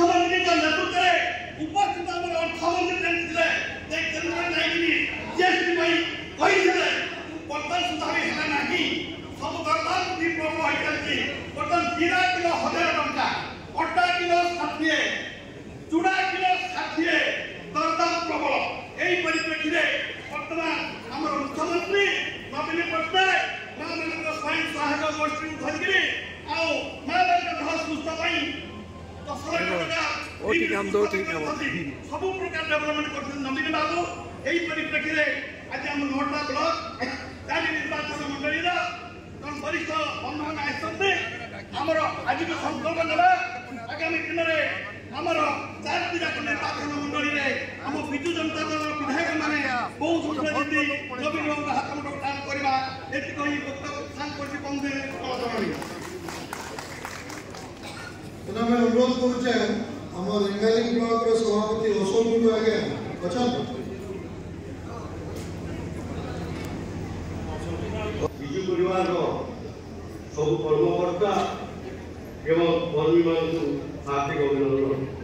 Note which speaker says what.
Speaker 1: मुख्यमंत्री नेतृत्व में उपस्थित अर्थमंत्री केन्द्र नहीं जीएसटी बर्तन सुधा भी है ना सब दरदार प्रबल हो चलती बर्तन जीरा किलो 1000 टंका अटा किलो 60 चूड़ा किलो 60 दरदार प्रबल यही परिप्रेक्षी में बर्तमान आम मुख्यमंत्री नवीन पट्टनायक माँ मान स्वयं सहायक गोष्ठी धरिकी माँ मान सुस्थ सब प्रकार डेवलपमेंट कर नवीन बाबू यही परिप्रेक्षी में आज आम नोटा ब्लॉक चारि निर्वाचन मंडली वरिष्ठ बंधु मैंने आमर आज संकल्प ना आगामी दिन में आमर 4 निर्वाचन मंडली में आम विजु जनता दल विधायक मैंने बहुत नवीन बाबू हाथ मुठ काम करवा ये
Speaker 2: अनुरोध करुचे आम रेंगाली ब्लॉक सभापति अशोक गुरु आगे अच्छा
Speaker 3: विजु परिवार सब कर्मकर्ता एवं कर्मी मान हार्दिक अभिनंदन।